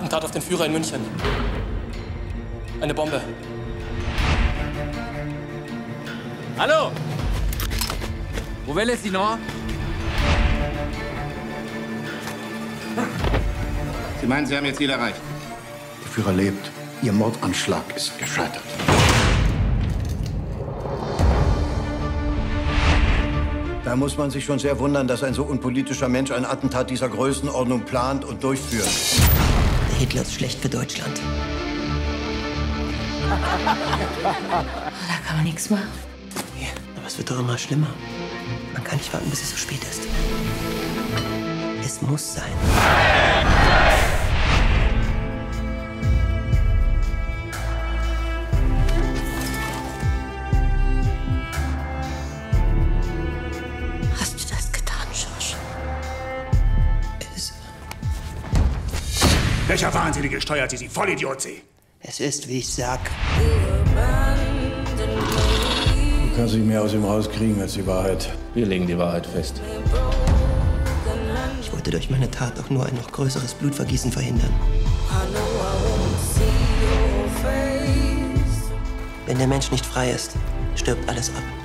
Attentat auf den Führer in München. Eine Bombe. Hallo? Où est le sinon? Sie meinen, Sie haben Ihr Ziel erreicht? Der Führer lebt. Ihr Mordanschlag ist gescheitert. Da muss man sich schon sehr wundern, dass ein so unpolitischer Mensch ein Attentat dieser Größenordnung plant und durchführt. Hitler ist schlecht für Deutschland. Da kann man nichts machen. Ja, aber es wird doch immer schlimmer. Man kann nicht warten, bis es so spät ist. Es muss sein. Hast du das getan, Schorsch? Welcher Wahnsinnige steuert Sie, Vollidiot, Sie? Es ist, wie ich sag. Du kannst nicht mehr aus ihm rauskriegen als die Wahrheit. Wir legen die Wahrheit fest. Ich wollte durch meine Tat auch nur ein noch größeres Blutvergießen verhindern. Wenn der Mensch nicht frei ist, stirbt alles ab.